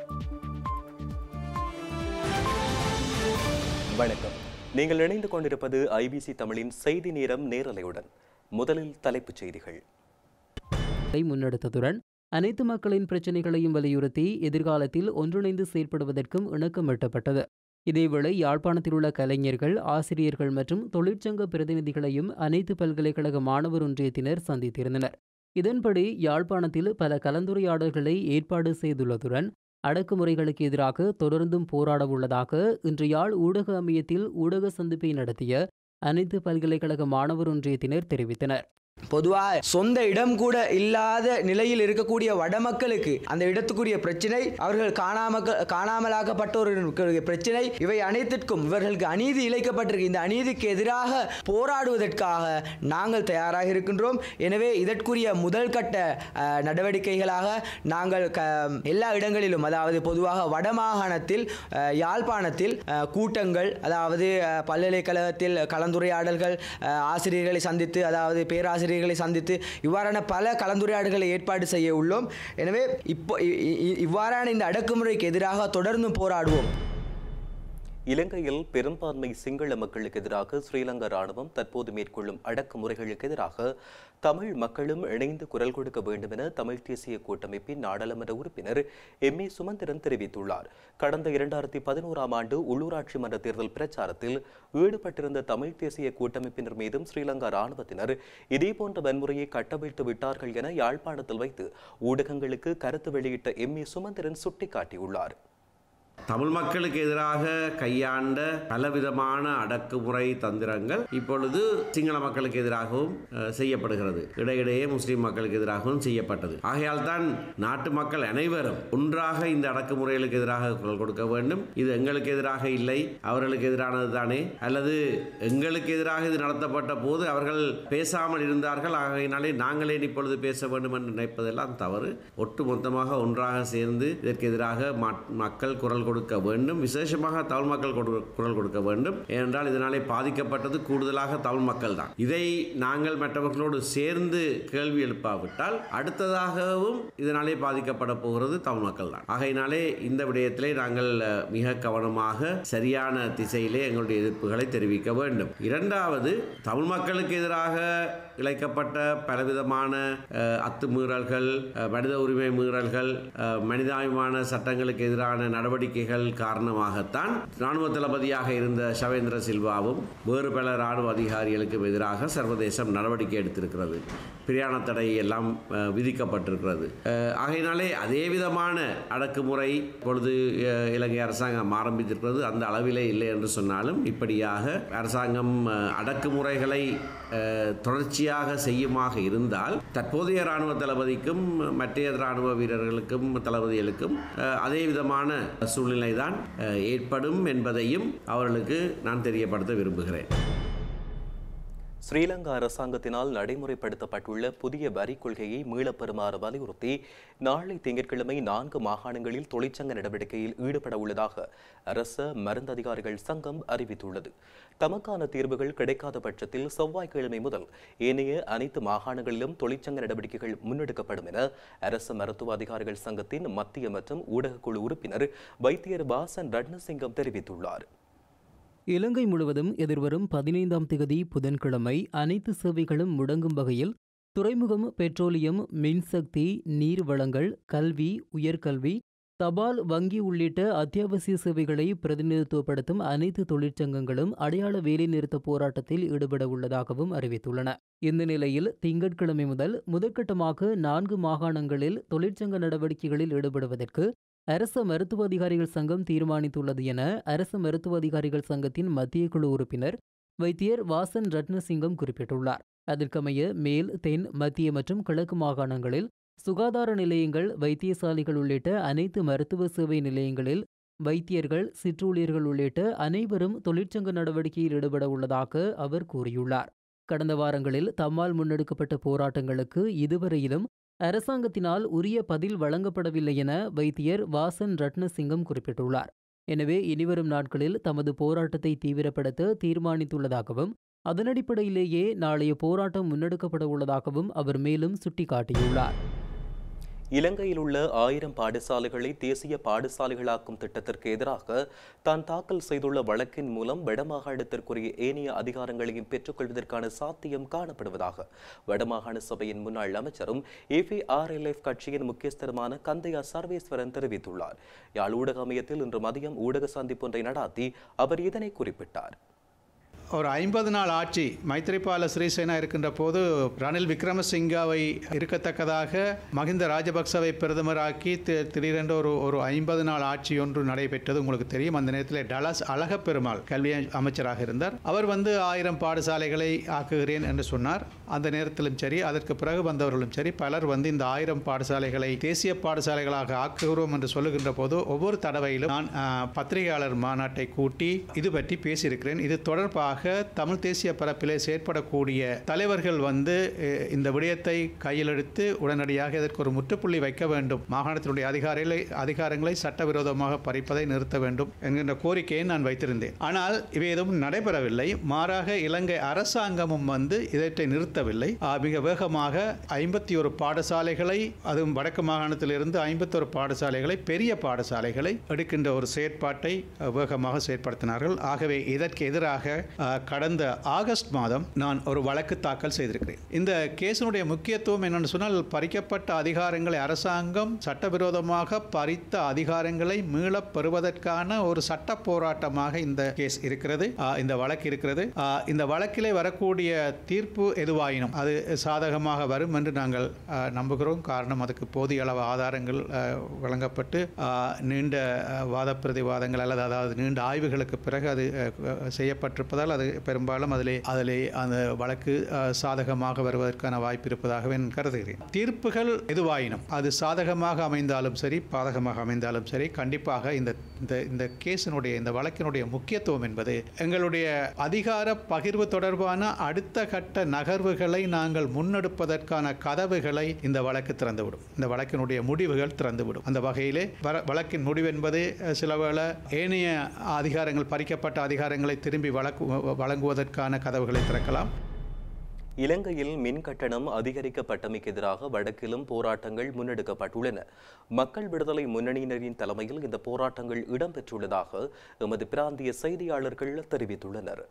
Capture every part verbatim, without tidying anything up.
வணக்கம். நீங்கள் இணைந்து கொண்டிருப்பது ஐபிசி தமிழின் செய்தி நேரம் நேரலையுடன். முதலில் தலைப்புச் செய்திகள். முன்னெடுத்ததுடன் அனைத்து மக்களின் பிரச்சினைகளையும் வலியுறுத்தி எதிர்காலத்தில் ஒன்றிணைந்து செயல்படுவதற்கும் இணக்கம் எட்டப்பட்டது. இதேவேளை யாழ்ப்பாணத்தில் உள்ள கலைஞர்கள், ஆசிரியர்கள் மற்றும் தொழிற்சங்க பிரதிநிதிகளையும் அனைத்து பல்கலைக்கழக மாணவர் ஒன்றியத்தினர் சந்தித்திருந்தனர். இதன்படி யாழ்ப்பாணத்தில் பல கலந்துரையாடல்களை ஏற்பாடு செய்துள்ளதுடன் அடக்குமுறைகளுக்கு எதிராக தொடர்ந்தும் போராட உள்ளதாக இன்று யாழ் ஊடக அமையத்தில் ஊடக சந்திப்பை நடத்திய அனைத்து பல்கலைக்கழக மாணவர் ஒன்றியத்தினர் தெரிவித்தனர். பொதுவாக சொந்த இடம் கூட இல்லாத நிலையில் இருக்கக்கூடிய வடமக்களுக்கு அந்த இடத்துக்குரிய பிரச்சனை, அவர்கள் காணாம காணாமலாக்கப்பட்ட ஒரு பிரச்சனை, இவை அனைத்திற்கும் இவர்களுக்கு அநீதி இழைக்கப்பட்டிருக்கு. இந்த அநீதிக்கு எதிராக போராடுவதற்காக நாங்கள் தயாராக இருக்கின்றோம். எனவே இதற்குரிய முதல் கட்ட நடவடிக்கைகளாக நாங்கள் எல்லா இடங்களிலும், அதாவது பொதுவாக வடமாகாணத்தில் யாழ்ப்பாணத்தில் கூட்டங்கள், அதாவது பல்கலைக்கழகத்தில் கலந்துரையாடல்கள், ஆசிரியர்களை சந்தித்து, அதாவது பேராசிரியர் ஆசிரியர்களை சந்தித்து இவ்வாறான பல கலந்துரையாடல்களை ஏற்பாடு செய்ய உள்ளோம். எனவே இப்போ இவ்வாறான இந்த அடக்குமுறைக்கு எதிராக தொடர்ந்து போராடுவோம். இலங்கையில் பெரும்பான்மை சிங்கள மக்களுக்கு எதிராக ஸ்ரீலங்கா ராணுவம் தற்போது மேற்கொள்ளும் அடக்குமுறைகளுக்கு எதிராக தமிழ் மக்களும் இணைந்து குரல் கொடுக்க வேண்டும் என தமிழ் தேசிய கூட்டமைப்பின் நாடாளுமன்ற உறுப்பினர் எம் ஏ சுமந்திரன் தெரிவித்துள்ளார். கடந்த இரண்டாயிரத்தி பதினோராம் ஆண்டு உள்ளூராட்சி மன்ற தேர்தல் பிரச்சாரத்தில் ஈடுபட்டிருந்த தமிழ் தேசிய கூட்டமைப்பினர் மீதும் ஸ்ரீலங்கா ராணுவத்தினர் இதேபோன்ற வன்முறையை கட்டவிழ்த்து விட்டார்கள் என யாழ்ப்பாணத்தில் வைத்து ஊடகங்களுக்கு கருத்து வெளியிட்ட எம் ஏ சுமந்திரன் சுட்டிக்காட்டியுள்ளார். தமிழ் மக்களுக்கு எதிராக கையாண்ட பலவிதமான அடக்குமுறை தந்திரங்கள் இப்பொழுது சிங்கள மக்களுக்கு எதிராகவும் செய்யப்படுகிறது. இடையிடையே முஸ்லிம் மக்களுக்கு எதிராகவும் செய்யப்பட்டது. ஆகையால் தான் நாட்டு மக்கள் அனைவரும் ஒன்றாக இந்த அடக்குமுறைகளுக்கு எதிராக குரல் கொடுக்க வேண்டும். இது எங்களுக்கு எதிராக இல்லை, அவர்களுக்கு எதிரானது தானே, அல்லது எங்களுக்கு எதிராக இது நடத்தப்பட்ட போது அவர்கள் பேசாமல் இருந்தார்கள், ஆகையினாலே நாங்களே இப்பொழுது பேச வேண்டும் என்று நினைப்பதெல்லாம் தவறு. ஒட்டுமொத்தமாக ஒன்றாக சேர்ந்து இதற்கு எதிராக மக்கள் குரல் கொடுக்க வேண்டும். விசேஷமாக தமிழ் மக்கள் குரல் கொடுக்க வேண்டும். ஏனென்றால் இதனாலே பாதிக்கப்பட்டது கூடுதலாக தமிழ் மக்கள் தான். இதை நாங்கள் மற்றவர்களோடு சேர்ந்து கேள்வி எழுப்பாவிட்டால் அடுத்ததாகவும் இதனாலே பாதிக்கப்பட போகிறது தமிழ் மக்கள் தான். ஆகையினாலே இந்த விடயத்திலே நாங்கள் மிக கவனமாக சரியான திசையிலே எங்களுடைய எதிர்ப்புகளை தெரிவிக்க வேண்டும். இரண்டாவது, தமிழ் மக்களுக்கு எதிராக இழைக்கப்பட்ட பலவிதமான அத்துமீறல்கள், மனித உரிமை மீறல்கள், மனிதாபிமான சட்டங்களுக்கு எதிரான நடவடிக்கைகள் காரணமாகத்தான் இராணுவ தளபதியாக இருந்த ஷவேந்திர சில்வாவும் வேறு பல இராணுவ அதிகாரிகளுக்கும் எதிராக சர்வதேசம் நடவடிக்கை எடுத்திருக்கிறது. பிரயாண தடை எல்லாம் விதிக்கப்பட்டிருக்கிறது. ஆகையினாலே அதே விதமான அடக்குமுறை இப்பொழுது இலங்கை அரசாங்கம் ஆரம்பித்திருக்கிறது. அந்த அளவிலே இல்லை என்று சொன்னாலும் இப்படியாக அரசாங்கம் அடக்குமுறைகளை தொடர்ச்சியாக செய்யுமாக இருந்தால் தற்போதைய இராணுவ தளபதிக்கும் மற்ற இராணுவ வீரர்களுக்கும் தளபதிகளுக்கும் அதே விதமான சூழ்நிலை தான் ஏற்படும் என்பதையும் அவர்களுக்கு நான் தெரியப்படுத்த விரும்புகிறேன். ஸ்ரீலங்கா அரசாங்கத்தினால் நடைமுறைப்படுத்தப்பட்டுள்ள புதிய வரி கொள்கையை மீளப்பெறுமாறு வலியுறுத்தி நாளை திங்கட்கிழமை நான்கு மாகாணங்களில் தொழிற்சங்க நடவடிக்கையில் ஈடுபட உள்ளதாக அரச மருந்து அதிகாரிகள் சங்கம் அறிவித்துள்ளது. தமக்கான தீர்வுகள் கிடைக்காத பட்சத்தில் செவ்வாய்க்கிழமை முதல் ஏனைய அனைத்து மாகாணங்களிலும் தொழிற்சங்க நடவடிக்கைகள் முன்னெடுக்கப்படும் என அரச மருத்துவ அதிகாரிகள் சங்கத்தின் மத்திய மற்றும் ஊடகக்குழு உறுப்பினர் வைத்தியர் பாசன் ரட்னசிங்கம் தெரிவித்துள்ளார். இலங்கை முழுவதும் எதிர்வரும் பதினைந்தாம் திகதி புதன்கிழமை அனைத்து சேவைகளும் முடங்கும் வகையில் துறைமுகம், பெட்ரோலியம், மின்சக்தி, நீர் வளங்கள், கல்வி, உயர்கல்வி, தபால், வங்கி உள்ளிட்ட அத்தியாவசிய சேவைகளை பிரதிநிதித்துவப்படுத்தும் அனைத்து தொழிற்சங்கங்களும் அடையாள வேலைநிறுத்த போராட்டத்தில் ஈடுபட உள்ளதாகவும் அறிவித்துள்ளன. இந்த நிலையில் திங்கட்கிழமை முதல் முதற்கட்டமாக நான்கு மாகாணங்களில் தொழிற்சங்க நடவடிக்கைகளில் ஈடுபடுவதற்கு அரச மருத்துவ அதிகாரிகள் சங்கம் தீர்மானித்துள்ளது என அரச மருத்துவ அதிகாரிகள் சங்கத்தின் மத்திய குழு உறுப்பினர் வைத்தியர் வாசன் ரட்னசிங்கம் குறிப்பிட்டுள்ளார். அதற்கமைய மேல், தென், மத்திய மற்றும் கிழக்கு மாகாணங்களில் சுகாதார நிலையங்கள், வைத்தியசாலைகள் உள்ளிட்ட அனைத்து மருத்துவ சேவை நிலையங்களில் வைத்தியர்கள், சிற்றூழியர்கள் உள்ளிட்ட அனைவரும் தொழிற்சங்க நடவடிக்கையில் ஈடுபட உள்ளதாக அவர் கூறியுள்ளார். கடந்த வாரங்களில் தம்மால் முன்னெடுக்கப்பட்ட போராட்டங்களுக்கு இதுவரையிலும் அரசாங்கத்தினால் உரிய பதில் வழங்கப்படவில்லை என வைத்தியர் வாசன் ரட்னசிங்கம் குறிப்பிட்டுள்ளார். எனவே இனிவரும் நாட்களில் தமது போராட்டத்தை தீவிரப்படுத்த தீர்மானித்துள்ளதாகவும் அதனடிப்படையிலேயே நாளைய போராட்டம் முன்னெடுக்கப்பட உள்ளதாகவும் அவர் மேலும் சுட்டிக்காட்டியுள்ளார். இலங்கையில் உள்ள ஆயிரம் பாடசாலைகளை தேசிய பாடசாலைகளாக்கும் திட்டத்திற்கு எதிராக தான் தாக்கல் செய்துள்ள வழக்கின் மூலம் வடமாகாணத்திற்குரிய ஏனைய அதிகாரங்களையும் பெற்றுக்கொள்வதற்கான சாத்தியம் காணப்படுவதாக வடமாகாண சபையின் முன்னாள் அமைச்சரும் ஏபிஆர்எல்எஃப் கட்சியின் முக்கியஸ்தருமான கந்தையா சர்வேஸ்வரன் தெரிவித்துள்ளார். யாழ் ஊடக அமையத்தில் இன்று மதியம் ஊடக சந்திப்பொன்றை நடாத்தி அவர் இதனை குறிப்பிட்டார். ஒரு ஐம்பது நாள் ஆட்சி மைத்ரிபால சிறிசேனா இருக்கின்ற போது ரணில் விக்ரமசிங்காவை இருக்கத்தக்கதாக மஹிந்த ராஜபக்சவை பிரதமராக்கி திடீரென்று ஒரு ஒரு ஐம்பது நாள் ஆட்சி ஒன்று நடைபெற்றது உங்களுக்கு தெரியும். அந்த நேரத்தில் டலஸ் அழகப்பெருமாள் கல்வி அமைச்சராக இருந்தார். அவர் வந்து ஆயிரம் பாடசாலைகளை ஆக்குகிறேன் என்று சொன்னார். அந்த நேரத்திலும் சரி, அதற்கு பிறகு வந்தவர்களும் சரி, பலர் வந்து இந்த ஆயிரம் பாடசாலைகளை தேசிய பாடசாலைகளாக ஆக்குகிறோம் என்று சொல்லுகின்ற போது ஒவ்வொரு தடவையிலும் நான் பத்திரிகையாளர் மாநாட்டை கூட்டி இது பற்றி பேசியிருக்கிறேன். இது தொடர்பாக தமிழ் தேசிய பரப்பிலே செயற்படக்கூடிய தலைவர்கள் வந்து இந்த விடயத்தை கையில் எடுத்து உடனடியாக இதற்கு ஒரு முற்றுப்புள்ளி வைக்க வேண்டும், மாகாணத்தினுடைய அதிகாரிகளை அதிகாரங்களை சட்டவிரோதமாக பறிப்பதை நிறுத்த வேண்டும் என்கின்ற கோரிக்கையை நான் வைத்திருந்தேன். ஆனால் இவை எதுவும் நடைபெறவில்லை. மாறாக இலங்கை அரசாங்கமும் வந்து இதனை நிறுத்தவில்லை. மிக வேகமாக ஐம்பத்தி ஒரு பாடசாலைகளை, அதுவும் வடக்கு மாகாணத்திலிருந்து ஐம்பத்தி ஒரு பாடசாலைகளை, பெரிய பாடசாலைகளை எடுக்கின்ற ஒரு செயற்பாட்டை வேகமாக செயற்படுத்தினார்கள். ஆகவே இதற்கு எதிராக கடந்த ஆகஸ்ட் மாதம் நான் ஒரு வழக்கு தாக்கல் செய்திருக்கிறேன். இந்த கேஸினுடைய முக்கியத்துவம் என்னென்னு சொன்னால், பறிக்கப்பட்ட அதிகாரங்களை அரசாங்கம் சட்டவிரோதமாக பறித்த அதிகாரங்களை மீளப் பெறுவதற்கான ஒரு சட்ட போராட்டமாக இந்த கேஸ் இருக்கிறது, இந்த வழக்கு இருக்கிறது. இந்த வழக்கிலே வரக்கூடிய தீர்ப்பு எதுவாயினும் அது சாதகமாக வரும் என்று நாங்கள் நம்புகிறோம். காரணம், அதுக்கு போதிய அளவு ஆதாரங்கள் வழங்கப்பட்டு நீண்ட வாத பிரதிவாதங்கள் அல்லது அதாவது நீண்ட ஆய்வுகளுக்கு பிறகு அது செய்யப்பட்டிருப்பதால் அது பெரும்பாலும் அதிலே அதிலே அந்த வழக்கு சாதகமாக வருவதற்கான வாய்ப்பு இருப்பதாகவே நான் கருதுகிறேன். தீர்ப்புகள் எதுவாயினும் அது சாதகமாக அமைந்தாலும் சரி, பாதகமாக அமைந்தாலும் சரி, கண்டிப்பாக இந்த இந்த கேஸினுடைய இந்த வழக்கினுடைய முக்கியத்துவம் என்பது எங்களுடைய அதிகார பகிர்வு தொடர்பான அடுத்த கட்ட நகர்வுகளை நாங்கள் முன்னெடுப்பதற்கான கதவுகளை இந்த வழக்கு திறந்துவிடும். இந்த வழக்கினுடைய முடிவுகள் திறந்துவிடும். அந்த வகையிலே வழக்கின் முடிவு என்பது சிலவேளை ஏனைய அதிகாரங்கள், பறிக்கப்பட்ட அதிகாரங்களை திரும்பி வழக்கு வழங்குவதற்கான கதவுகளை திறக்கலாம். இலங்கையில் மின் கட்டணம் அதிகரிக்கப்பட்டமைக்கு எதிராக வடக்கிலும் போராட்டங்கள் முன்னெடுக்கப்பட்டுள்ளன. மக்கள் விடுதலை முன்னணியினரின் தலைமையில் இந்த போராட்டங்கள் இடம்பெற்றுள்ளதாக எமது பிராந்திய செய்தியாளர்கள் தெரிவித்துள்ளனர்.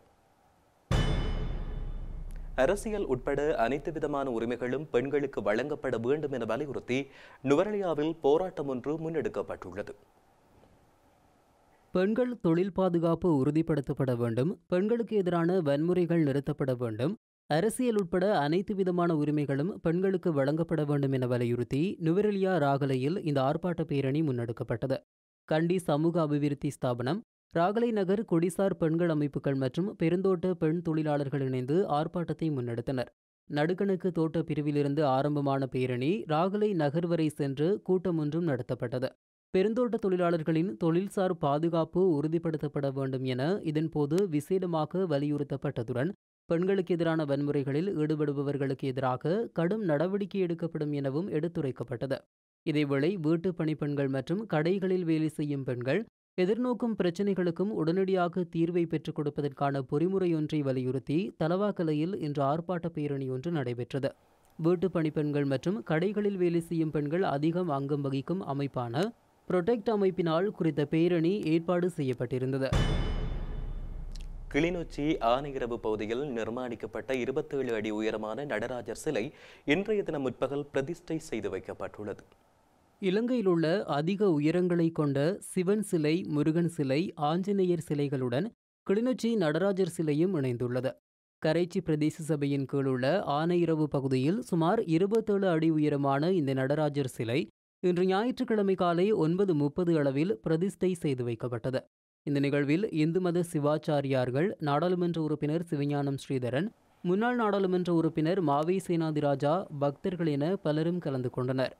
அரசியல் உட்பட அனைத்து விதமான உரிமைகளும் பெண்களுக்கு வழங்கப்பட வேண்டும் என வலியுறுத்தி நுவரெலியாவில் போராட்டம் ஒன்று முன்னெடுக்கப்பட்டுள்ளது. பெண்கள் தொழில் பாதுகாப்பு உறுதிப்படுத்தப்பட வேண்டும், பெண்களுக்கு எதிரான வன்முறைகள் நிறுத்தப்பட வேண்டும், அரசியல் உட்பட அனைத்து விதமான உரிமைகளும் பெண்களுக்கு வழங்கப்பட வேண்டும் என வலியுறுத்தி நுவரெலியா ராகலையில் இந்த ஆர்ப்பாட்ட பேரணி முன்னெடுக்கப்பட்டது. கண்டி சமூக அபிவிருத்தி ஸ்தாபனம், ராகலை நகர் கொடிசார் பெண்கள் அமைப்புகள் மற்றும் பெருந்தோட்ட பெண் தொழிலாளர்கள் இணைந்து ஆர்ப்பாட்டத்தை முன்னெடுத்தனர். நடுக்கணக்கு தோட்ட பிரிவிலிருந்து ஆரம்பமான பேரணி ராகலை நகர் வரை சென்று கூட்டம் ஒன்றும் நடத்தப்பட்டது. பெருந்தோட்ட தொழிலாளர்களின் தொழில்சார் பாதுகாப்பு உறுதிப்படுத்தப்பட வேண்டும் என இதன்போது விசேடமாக வலியுறுத்தப்பட்டதுடன் பெண்களுக்கு எதிரான வன்முறைகளில் ஈடுபடுபவர்களுக்கு எதிராக கடும் நடவடிக்கை எடுக்கப்படும் எனவும் எடுத்துரைக்கப்பட்டது. இதேவேளை வீட்டு பணிப்பெண்கள் மற்றும் கடைகளில் வேலை செய்யும் பெண்கள் எதிர்நோக்கும் பிரச்சினைகளுக்கும் உடனடியாக தீர்வை பெற்றுக் கொடுப்பதற்கான பொறிமுறையொன்றை வலியுறுத்தி தலவாக்கலையில் இன்று ஆர்ப்பாட்ட பேரணி ஒன்று நடைபெற்றது. வீட்டு பணிப்பெண்கள் மற்றும் கடைகளில் வேலை செய்யும் பெண்கள் அதிகம் அங்கம் வகிக்கும் அமைப்பான புரொடெக்ட் அமைப்பினால் குறித்த பேரணி ஏற்பாடு செய்யப்பட்டிருந்தது. கிளிநொச்சி ஆனையிரவு பகுதியில் நிர்மாணிக்கப்பட்ட இருபத்தேழு அடி உயரமான நடராஜர் சிலை இன்றைய தினம் முற்பகல் பிரதிஷ்டை செய்து வைக்கப்பட்டுள்ளது. இலங்கையில் உள்ள அதிக உயரங்களை கொண்ட சிவன் சிலை, முருகன் சிலை, ஆஞ்சநேயர் சிலைகளுடன் கிளிநொச்சி நடராஜர் சிலையும் இணைந்துள்ளது. கரைச்சி பிரதேச சபையின் கீழுள்ள ஆனையிரவு பகுதியில் சுமார் இருபத்தேழு அடி உயரமான இந்த நடராஜர் சிலை இன்று ஞாயிற்றுக்கிழமை காலை ஒன்பது முப்பது அளவில் பிரதிஷ்டை செய்து வைக்கப்பட்டது. இந்த நிகழ்வில் இந்து மத சிவாச்சாரியார்கள், நாடாளுமன்ற உறுப்பினர் சிவஞானம் ஸ்ரீதரன், முன்னாள் நாடாளுமன்ற உறுப்பினர் மாவை சேனாதிராஜா, பக்தர்கள் என பலரும் கலந்து கொண்டனர்.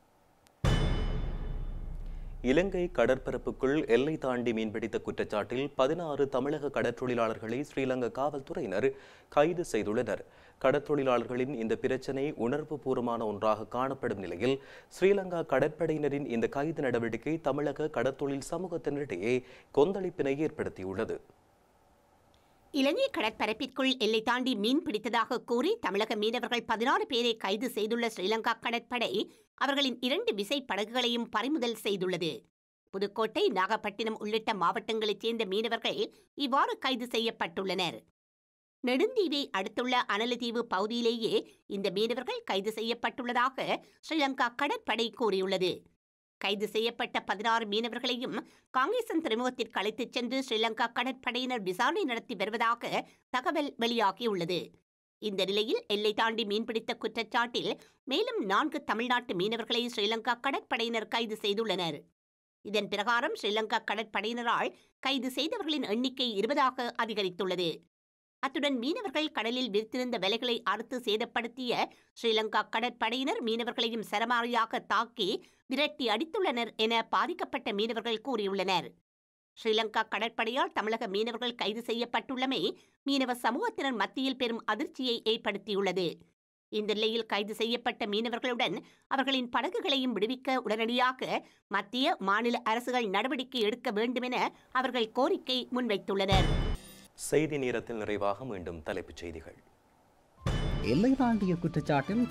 இலங்கை கடற்பரப்புக்குள் எல்லை தாண்டி மீன்பிடித்த குற்றச்சாட்டில் பதினாறு தமிழக கடற்றொழிலாளர்களை ஸ்ரீலங்கா காவல்துறையினர் கைது செய்துள்ளனர். கடற்றொழிலாளர்களின் இந்த பிரச்சினை உணர்வு பூர்வமான ஒன்றாக காணப்படும் நிலையில் ஸ்ரீலங்கா கடற்படையினரின் இந்த கைது நடவடிக்கை தமிழக கடற்தொழில் சமூகத்தினரிடையே கொந்தளிப்பினை ஏற்படுத்தியுள்ளது. இலங்கை கடற்பரப்பிற்குள் எல்லை தாண்டி மீன் பிடித்ததாக கூறி தமிழக மீனவர்கள் பதினாறு பேரை கைது செய்துள்ள ஸ்ரீலங்கா கடற்படை அவர்களின் இரண்டு விசை படகுகளையும் பறிமுதல் செய்துள்ளது. புதுக்கோட்டை, நாகப்பட்டினம் உள்ளிட்ட மாவட்டங்களைச் சேர்ந்த மீனவர்கள் இவ்வாறு கைது செய்யப்பட்டுள்ளனர். நெடுந்தீவை அடுத்துள்ள அனலதீவு பகுதியிலேயே இந்த மீனவர்கள் கைது செய்யப்பட்டுள்ளதாக ஸ்ரீலங்கா கடற்படை கூறியுள்ளது. கைது செய்யப்பட்ட பதினாறு மீனவர்களையும் காங்கேசன் துறைமுகத்திற்கு அழைத்துச் சென்று ஸ்ரீலங்கா கடற்படையினர் விசாரணை நடத்தி வருவதாக தகவல் வெளியாகியுள்ளது. இந்த நிலையில் எல்லை தாண்டி மீன்பிடித்த குற்றச்சாட்டில் மேலும் நான்கு தமிழ்நாட்டு மீனவர்களை ஸ்ரீலங்கா கடற்படையினர் கைது செய்துள்ளனர். இதன் பிரகாரம் ஸ்ரீலங்கா கடற்படையினரால் கைது செய்தவர்களின் எண்ணிக்கை இருபதாக அதிகரித்துள்ளது. அத்துடன் மீனவர்கள் கடலில் விரித்திருந்த வலைகளை அறுத்து சேதப்படுத்திய ஸ்ரீலங்கா கடற்படையினர் மீனவர்களையும் சரமாரியாக தாக்கி விரட்டி அடித்துள்ளனர் என பாதிக்கப்பட்ட மீனவர்கள் கூறியுள்ளனர். ஸ்ரீலங்கா கடற்படையால் தமிழக மீனவர்கள் கைது செய்யப்பட்டுள்ளமை மீனவ சமூகத்தினர் மத்தியில் பெரும் அதிர்ச்சியை ஏற்படுத்தியுள்ளது. இந்த நிலையில் கைது செய்யப்பட்ட மீனவர்களுடன் அவர்களின் படகுகளையும் விடுவிக்க உடனடியாக மத்திய, மாநில அரசுகள் நடவடிக்கை எடுக்க வேண்டும் என அவர்கள் கோரிக்கை முன்வைத்துள்ளனர். செய்தி நேரத்தில் நிறைவாக மீண்டும் தலைப்புச் செய்திகள். எல்லை தாண்டிய குற்றச்சாட்டில்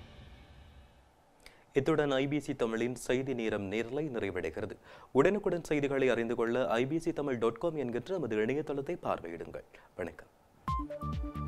இத்துடன் ஐபிசி தமிழின் செய்தி நேரம் நேரலை நிறைவடைகிறது. உடனுக்குடன் செய்திகளை அறிந்து கொள்ள ஐபிசி தமிழ் டாட் காம் என்கின்ற நமது இணையதளத்தை பார்வையிடுங்கள். வணக்கம்.